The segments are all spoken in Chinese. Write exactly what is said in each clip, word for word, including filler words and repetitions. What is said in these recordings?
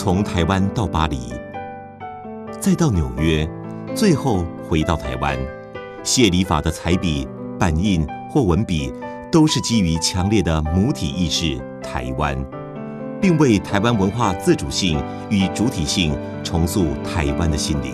从台湾到巴黎，再到纽约，最后回到台湾。谢里法的彩笔、版印或文笔，都是基于强烈的母体意识——台湾，并为台湾文化自主性与主体性重塑台湾的心灵。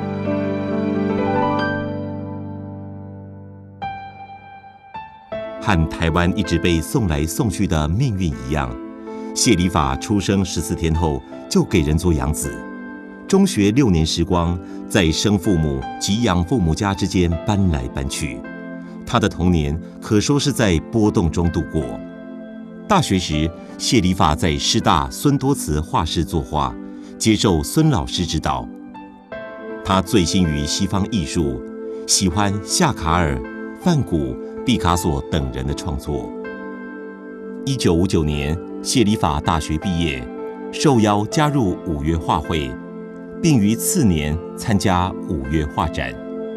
和台湾一直被送来送去的命运一样，谢里法出生十四天后就给人做养子。中学六年时光，在生父母及养父母家之间搬来搬去，他的童年可说是在波动中度过。大学时，谢里法在师大孙多慈画室作画，接受孙老师指导。他醉心于西方艺术，喜欢夏卡尔、梵谷、毕卡索等人的创作。一九五九年，谢里法大学毕业，受邀加入五月画会，并于次年参加五月画展。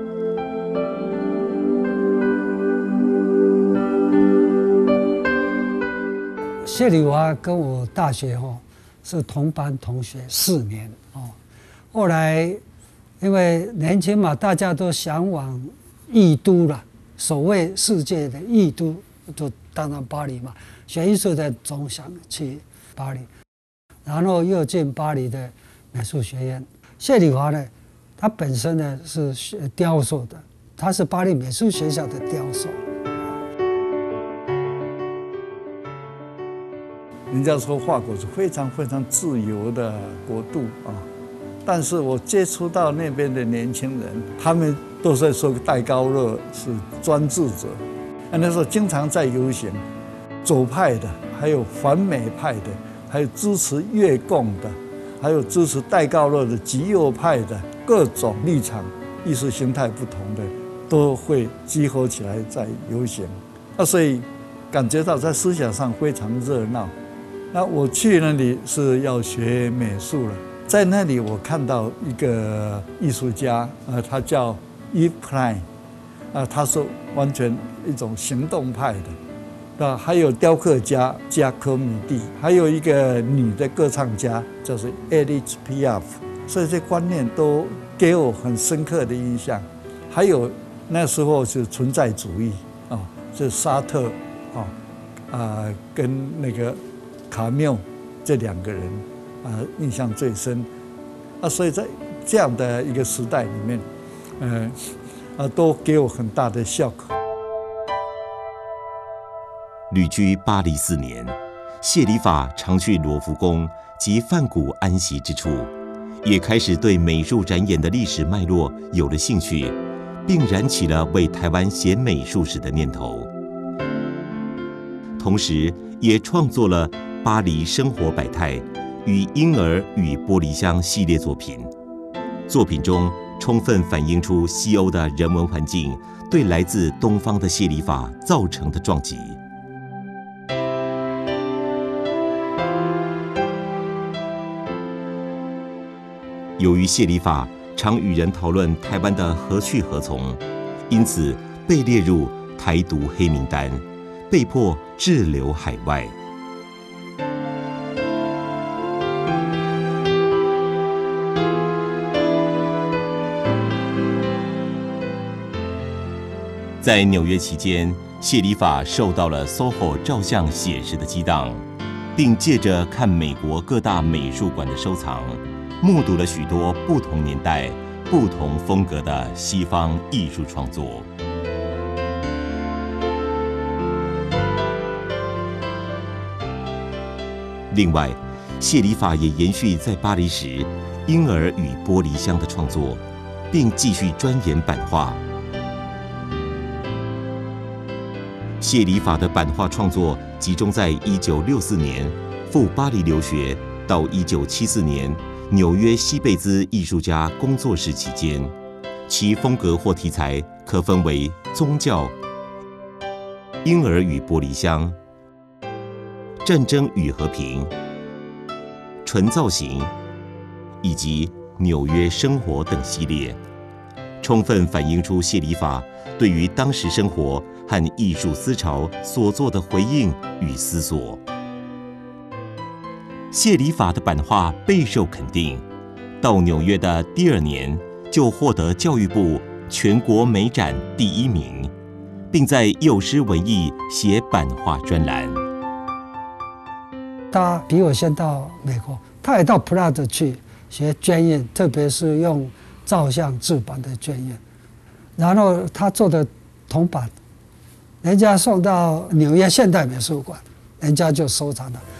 谢里法跟我大学哦是同班同学四年哦，后来因为年轻嘛，大家都向往艺都了，所谓世界的艺都，就当然巴黎嘛。学艺术的总想去巴黎，然后又进巴黎的美术学院。谢里法呢，他本身呢是学雕塑的，他是巴黎美术学校的雕塑。 人家说法国是非常非常自由的国度啊，但是我接触到那边的年轻人，他们都在说戴高乐是专制者，那时候经常在游行，左派的，还有反美派的，还有支持越共的，还有支持戴高乐的极右派的，各种立场、意识形态不同的，都会集合起来在游行。那所以感觉到在思想上非常热闹。那我去那里是要学美术了，在那里我看到一个艺术家，呃，他叫Yves Klein，啊，他是完全一种行动派的。那还有雕刻家加科米蒂，还有一个女的歌唱家，就是 Edith Piaf， 所以这观念都给我很深刻的印象。还有那时候是存在主义啊，是沙特啊啊跟那个卡缪这两个人啊印象最深啊，所以在这样的一个时代里面，嗯啊都给我很大的效果。 旅居巴黎四年，谢里法常去罗浮宫及梵谷安息之处，也开始对美术展演的历史脉络有了兴趣，并燃起了为台湾写美术史的念头。同时，也创作了《巴黎生活百态》与《婴儿与玻璃箱》系列作品。作品中充分反映出西欧的人文环境对来自东方的谢里法造成的撞击。由于谢里法常与人讨论台湾的何去何从，因此被列入台独黑名单，被迫滞留海外。在纽约期间，谢里法受到了 S O H O 照相写实的激荡，并借着看美国各大美术馆的收藏，目睹了许多不同年代、不同风格的西方艺术创作。另外，谢里法也延续在巴黎时《婴儿与玻璃箱》的创作，并继续钻研版画。谢里法的版画创作集中在一九六四年赴巴黎留学到一九七四年纽约西贝兹艺术家工作室期间，其风格或题材可分为宗教、婴儿与玻璃箱、战争与和平、纯造型以及纽约生活等系列，充分反映出谢里法对于当时生活和艺术思潮所做的回应与思索。 谢里法的版画备受肯定，到纽约的第二年就获得教育部全国美展第一名，并在幼师文艺写版画专栏。 他比我先到美国，他也到普拉德去学卷印，特别是用照相制版的卷印。然后他做的铜板，人家送到纽约现代美术馆，人家就收藏了。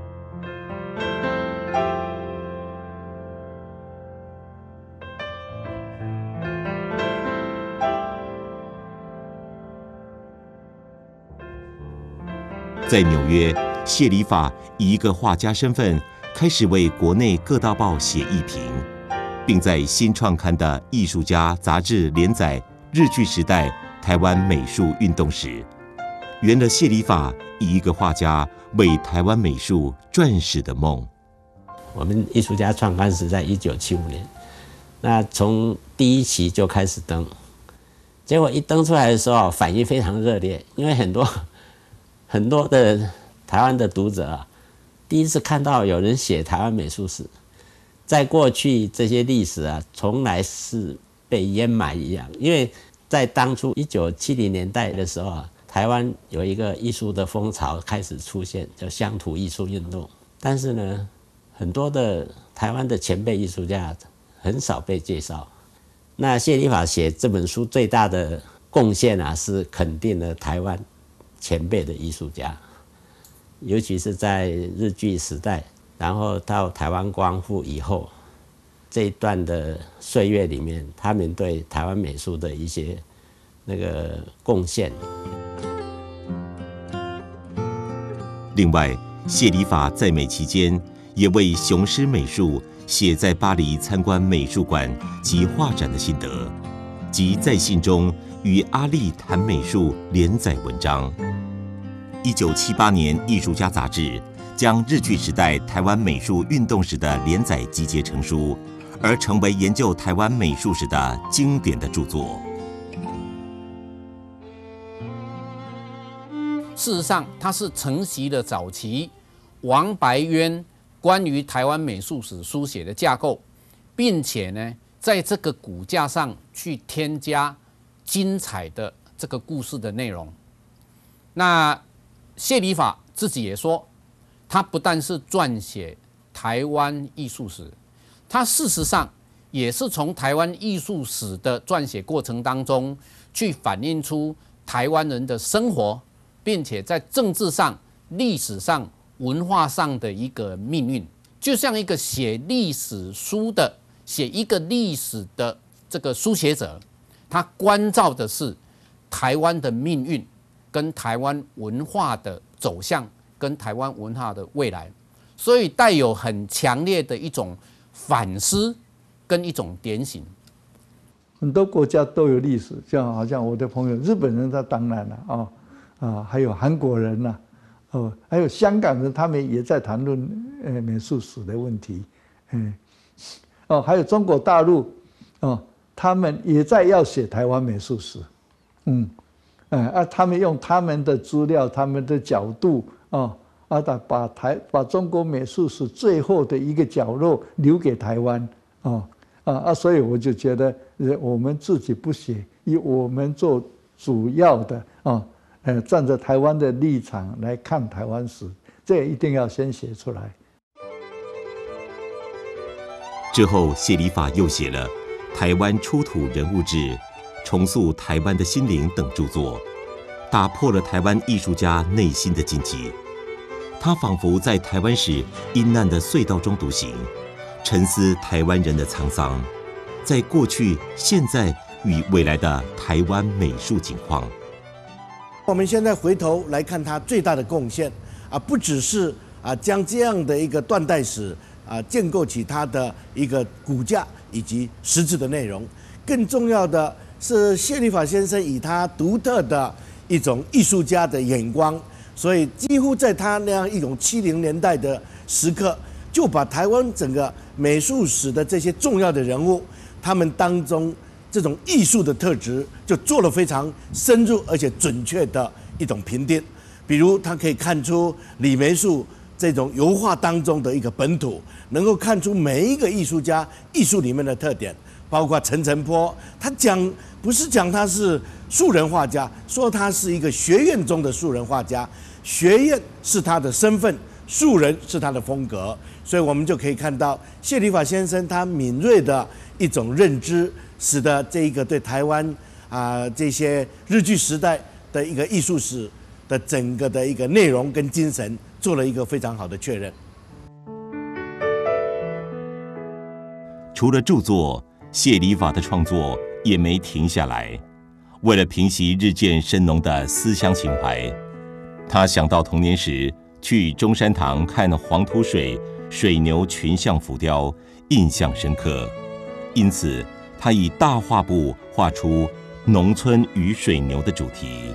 在纽约，谢里法以一个画家身份开始为国内各大报写艺评，并在新创刊的《艺术家》杂志连载日据时代台湾美术运动史，圆了谢里法以一个画家为台湾美术撰史的梦。 我们艺术家创刊是在一九七五年，那从第一期就开始登，结果一登出来的时候反应非常热烈，因为很多很多的台湾的读者啊，第一次看到有人写台湾美术史。在过去这些历史啊，从来是被淹埋一样，因为在当初一九七零年代的时候啊，台湾有一个艺术的风潮开始出现，叫乡土艺术运动。但是呢，很多的台湾的前辈艺术家很少被介绍。那谢里法写这本书最大的贡献啊，是肯定了台湾前辈的艺术家，尤其是在日据时代，然后到台湾光复以后这一段的岁月里面，他们对台湾美术的一些那个贡献。 另外，谢里法在美期间也为雄狮美术写在巴黎参观美术馆及画展的心得，及在信中与阿力谈美术连载文章。一九七八年，《艺术家》杂志将日据时代台湾美术运动史的连载集结成书，而成为研究台湾美术史的经典的著作。 事实上，它是承袭了早期王白渊关于台湾美术史书写的架构，并且呢，在这个骨架上去添加精彩的这个故事的内容。那谢里法自己也说，他不但是撰写台湾艺术史，他事实上也是从台湾艺术史的撰写过程当中去反映出台湾人的生活，并且在政治上、历史上、文化上的一个命运。就像一个写历史书的、写一个历史的这个书写者，他关照的是台湾的命运，跟台湾文化的走向，跟台湾文化的未来，所以带有很强烈的一种反思跟一种点醒。 很多国家都有历史，像好像我的朋友日本人，他当然了啊啊，还有韩国人呐、啊，哦，还有香港人，他们也在谈论呃美术史的问题，嗯，哦，还有中国大陆，哦，他们也在要写台湾美术史，嗯。嗯啊，他们用他们的资料、他们的角度啊啊，把台把中国美术史最后的一个角落留给台湾啊啊啊，所以我就觉得，呃，我们自己不写，以我们做主要的啊，呃，站在台湾的立场来看台湾史，这一定要先写出来。 之后，谢里法又写了《台湾出土人物志》。重塑台湾的心灵等著作，打破了台湾艺术家内心的禁忌。他仿佛在台湾史阴暗的隧道中独行，沉思台湾人的沧桑，在过去、现在与未来的台湾美术景况。 我们现在回头来看他最大的贡献啊，不只是啊将这样的一个断代史啊建构起它的一个骨架以及实质的内容，更重要的是谢里法先生以他独特的一种艺术家的眼光，所以几乎在他那样一种七零年代的时刻，就把台湾整个美术史的这些重要的人物，他们当中这种艺术的特质，就做了非常深入而且准确的一种评定。比如他可以看出李梅树这种油画当中的一个本土，能够看出每一个艺术家艺术里面的特点。包括陈澄波，他讲不是讲他是素人画家，说他是一个学院中的素人画家，学院是他的身份，素人是他的风格。所以我们就可以看到谢里法先生他敏锐的一种认知，使得这一个对台湾啊、呃、这些日据时代的一个艺术史的整个的一个内容跟精神做了一个非常好的确认。 除了著作，谢里法的创作也没停下来。为了平息日渐深浓的思乡情怀，他想到童年时去中山堂看黄土水水牛群像浮雕，印象深刻。因此，他以大画布画出农村与水牛的主题。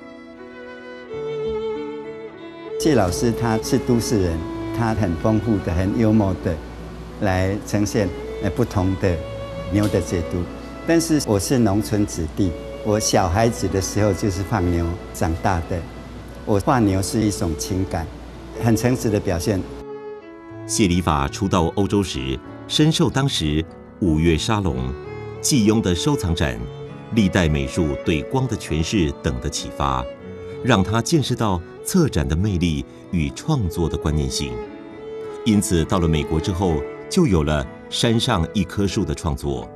谢老师他是都市人，他很丰富的、很幽默的来呈现呃不同的牛的解读。但是我是农村子弟，我小孩子的时候就是放牛长大的，我画牛是一种情感，很诚实的表现。 谢里法初到欧洲时，深受当时五月沙龙、季庸的收藏展、历代美术对光的诠释等的启发，让他见识到策展的魅力与创作的关键性。因此，到了美国之后，就有了山上一棵树的创作。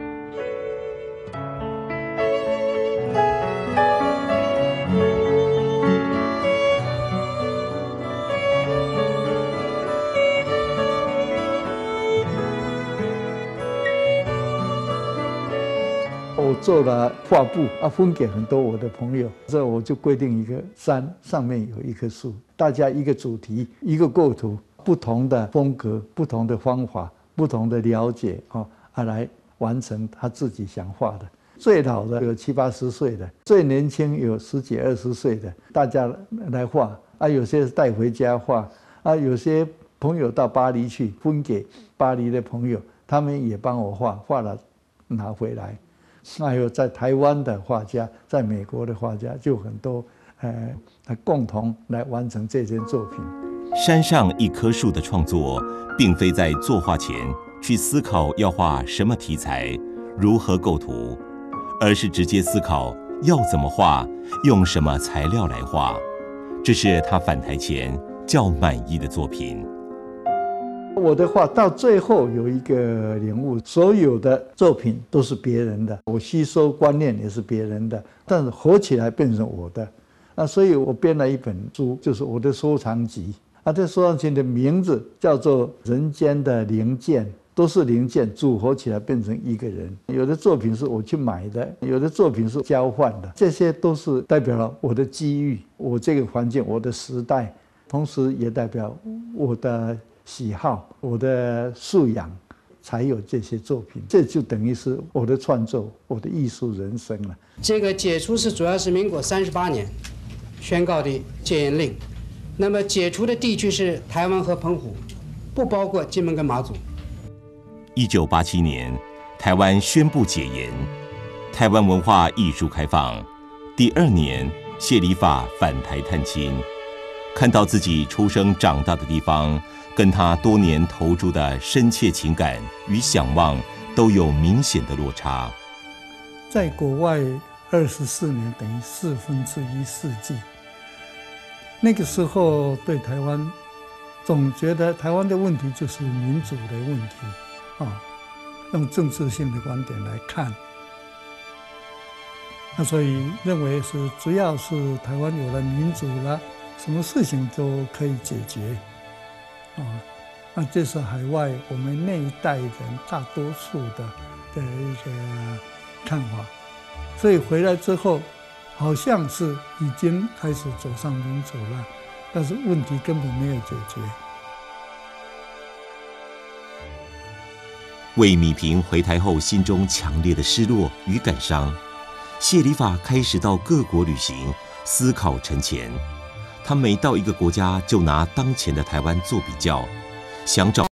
我做了画布啊，分给很多我的朋友。这我就规定一个山上面有一棵树，大家一个主题，一个构图，不同的风格，不同的方法，不同的了解啊，啊来完成他自己想画的。最老的有七八十岁的，最年轻有十几二十岁的，大家来画啊，有些带回家画啊，有些朋友到巴黎去分给巴黎的朋友，他们也帮我画，画了拿回来。还有在台湾的画家，在美国的画家，就很多，呃，共同来完成这件作品。 山上一棵树的创作，并非在作画前去思考要画什么题材、如何构图，而是直接思考要怎么画，用什么材料来画。这是他返台前较满意的作品。 我的画到最后有一个领悟，所有的作品都是别人的，我吸收观念也是别人的，但是合起来变成我的。那所以我编了一本书，就是我的收藏集。啊，这收藏集的名字叫做《人间的零件》，都是零件组合起来变成一个人。有的作品是我去买的，有的作品是交换的，这些都是代表了我的机遇，我这个环境，我的时代，同时也代表我的喜好，我的素养，才有这些作品。这就等于是我的创作，我的艺术人生了。 这个解除是主要是民国三十八年宣告的戒严令，那么解除的地区是台湾和澎湖，不包括金门跟马祖。 一九八七年，台湾宣布解严，台湾文化艺术开放。第二年，谢里法返台探亲，看到自己出生长大的地方，跟他多年投注的深切情感与向往都有明显的落差。 在国外二十四年，等于四分之一世纪。那个时候对台湾，总觉得台湾的问题就是民主的问题，啊，用政治性的观点来看。那所以认为是只要是台湾有了民主了，什么事情都可以解决。啊，那这是海外我们那一代人大多数的的一个看法，所以回来之后，好像是已经开始走上民主了，但是问题根本没有解决。 为弭平回台后心中强烈的失落与感伤，谢里法开始到各国旅行，思考沉潜。他每到一个国家，就拿当前的台湾做比较，想找